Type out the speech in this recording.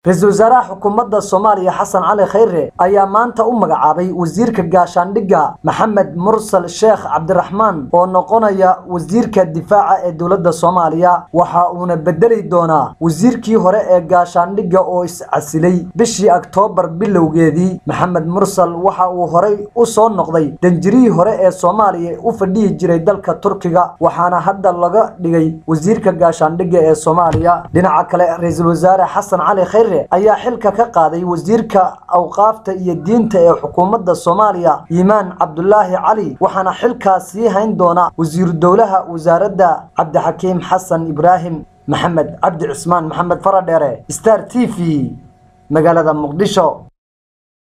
رئيسل وزراء حكومة الصومالية حسن علي خيره ayaa maanta u magacaabay wasiirka gaashaandhigga Maxamed Mursal Sheekh Cabdiraxmaan oo noqonaya wasiirka difaaca ee dawladda Soomaaliya waxa uuna bedeli doonaa wasiirkii hore ee gaashaandhigga oo is-casilay bishii Oktoobar bilowgeedii Maxamed Mursal waxa uu hore u soo noqday danjirihii hore ee Soomaaliya u fadhiyi jiray dalka Turkiga waxaana hadda laga dhigay wasiirka gaashaandhigga ee Soomaaliya dhinaca kale Ra'iisul Wasaare Xasan Cali Khayre ayaa xilka ka qaaday wasiirka awqaafta iyo diinta ee xukuumadda Soomaaliya Iimaan Cabdullaahi Cali waxaana xilkaasi hayn doona wasiir dawlaha wasaaradda Cabdixakiim Xasan Ibraahim Maxamed Cabdi Cismaan Maxamed Faradheere Star TV magaalada Muqdisho.